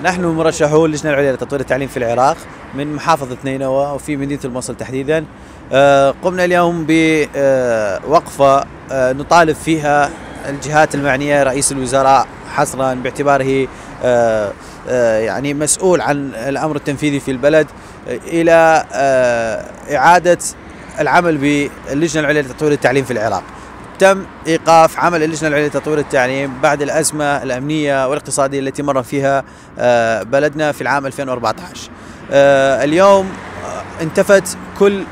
نحن مرشحو اللجنة العليا لتطوير التعليم في العراق من محافظة نينوى وفي مدينة الموصل تحديدا. قمنا اليوم بوقفة نطالب فيها الجهات المعنية، رئيس الوزراء حصرا باعتباره يعني مسؤول عن الأمر التنفيذي في البلد، إلى إعادة العمل باللجنة العليا لتطوير التعليم في العراق. تم إيقاف عمل اللجنة العليا لتطوير التعليم بعد الأزمة الأمنية والاقتصادية التي مر فيها بلدنا في العام 2014. اليوم انتفت كل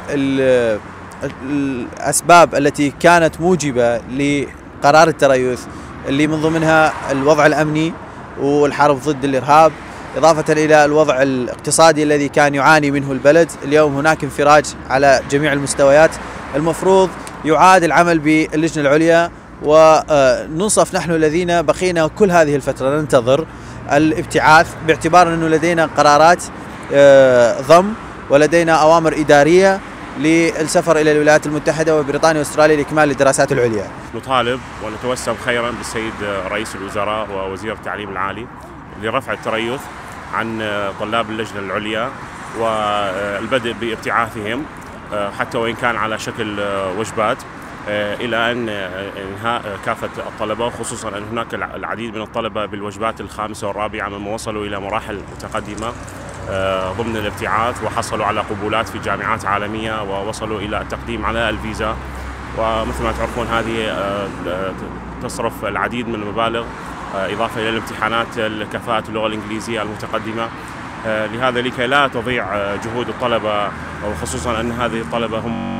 الأسباب التي كانت موجبة لقرار التريث، اللي من ضمنها الوضع الأمني والحرب ضد الإرهاب، إضافة إلى الوضع الاقتصادي الذي كان يعاني منه البلد. اليوم هناك انفراج على جميع المستويات. المفروض يعاد العمل باللجنة العليا، وننصف نحن الذين بقينا كل هذه الفترة ننتظر الابتعاث، باعتبار أنه لدينا قرارات ضم ولدينا أوامر إدارية للسفر إلى الولايات المتحدة وبريطانيا وأستراليا لإكمال الدراسات العليا. نطالب ونتوسم خيرا بالسيد رئيس الوزراء ووزير التعليم العالي لرفع التريث عن طلاب اللجنة العليا والبدء بابتعاثهم، حتى وإن كان على شكل وجبات، إلى أن إنهاء كافة الطلبة، وخصوصا أن هناك العديد من الطلبة بالوجبات الخامسة والرابعة مما وصلوا إلى مراحل متقدمة ضمن الابتعاث وحصلوا على قبولات في جامعات عالمية ووصلوا إلى التقديم على الفيزا. ومثل ما تعرفون هذه تصرف العديد من المبالغ، إضافة إلى الامتحانات الكفاءة اللغة الإنجليزية المتقدمة. لهذا لكي لا تضيع جهود الطلبة، وخصوصا أن هذه الطلبة هم